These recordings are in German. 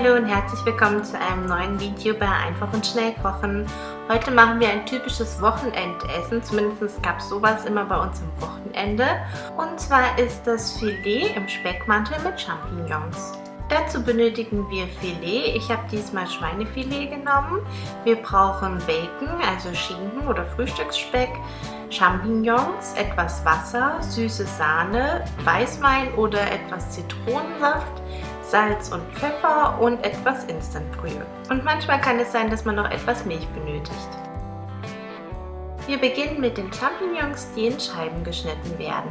Hallo und herzlich willkommen zu einem neuen Video bei Einfach und Schnell Kochen. Heute machen wir ein typisches Wochenendessen, zumindest gab es sowas immer bei uns am Wochenende. Und zwar ist das Filet im Speckmantel mit Champignons. Dazu benötigen wir Filet. Ich habe diesmal Schweinefilet genommen. Wir brauchen Bacon, also Schinken oder Frühstücksspeck, Champignons, etwas Wasser, süße Sahne, Weißwein oder etwas Zitronensaft, Salz und Pfeffer und etwas Instant-Brühe. Und manchmal kann es sein, dass man noch etwas Milch benötigt. Wir beginnen mit den Champignons, die in Scheiben geschnitten werden.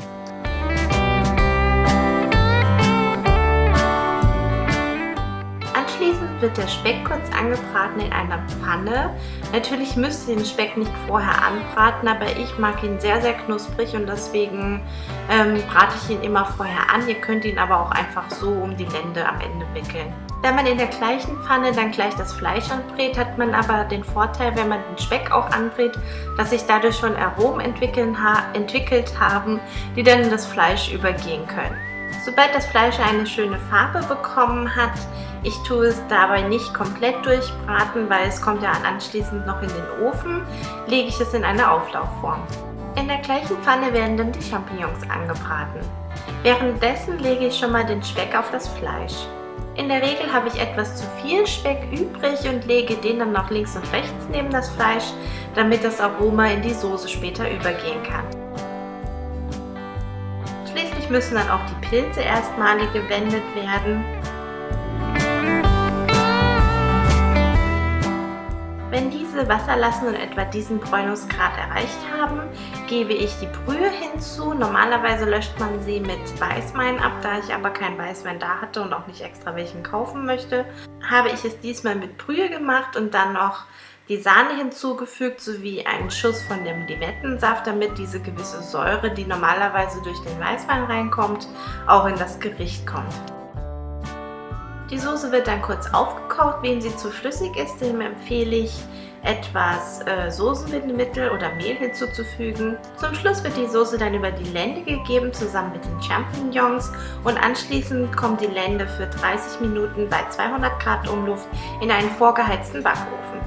Anschließend wird der Speck kurz angebraten in einer Pfanne. Natürlich müsst ihr den Speck nicht vorher anbraten, aber ich mag ihn sehr, sehr knusprig und deswegen brate ich ihn immer vorher an. Ihr könnt ihn aber auch einfach so um die Lende am Ende wickeln. Da man in der gleichen Pfanne dann gleich das Fleisch anbrät, hat man aber den Vorteil, wenn man den Speck auch anbrät, dass sich dadurch schon Aromen entwickelt haben, die dann in das Fleisch übergehen können. Sobald das Fleisch eine schöne Farbe bekommen hat, ich tue es dabei nicht komplett durchbraten, weil es kommt ja anschließend noch in den Ofen, lege ich es in eine Auflaufform. In der gleichen Pfanne werden dann die Champignons angebraten. Währenddessen lege ich schon mal den Speck auf das Fleisch. In der Regel habe ich etwas zu viel Speck übrig und lege den dann noch links und rechts neben das Fleisch, damit das Aroma in die Soße später übergehen kann. Schließlich müssen dann auch die Pilze erstmalig gewendet werden. Wenn diese Wasser lassen und etwa diesen Bräunungsgrad erreicht haben, gebe ich die Brühe hinzu. Normalerweise löscht man sie mit Weißwein ab, da ich aber keinen Weißwein da hatte und auch nicht extra welchen kaufen möchte, habe ich es diesmal mit Brühe gemacht und dann noch die Sahne hinzugefügt, sowie einen Schuss von dem Limettensaft, damit diese gewisse Säure, die normalerweise durch den Weißwein reinkommt, auch in das Gericht kommt. Die Soße wird dann kurz aufgekocht. Wem sie zu flüssig ist, dem empfehle ich, etwas Soßenbindemittel oder Mehl hinzuzufügen. Zum Schluss wird die Soße dann über die Lende gegeben, zusammen mit den Champignons, und anschließend kommt die Lende für 30 Minuten bei 200 Grad Umluft in einen vorgeheizten Backofen.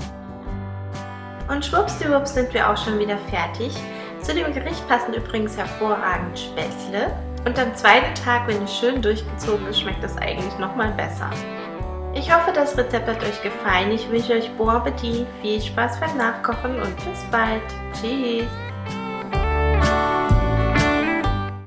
Und schwuppsdiwupps sind wir auch schon wieder fertig. Zu dem Gericht passen übrigens hervorragend Spätzle. Und am zweiten Tag, wenn es schön durchgezogen ist, schmeckt es eigentlich nochmal besser. Ich hoffe, das Rezept hat euch gefallen. Ich wünsche euch bon Appetit, viel Spaß beim Nachkochen und bis bald. Tschüss!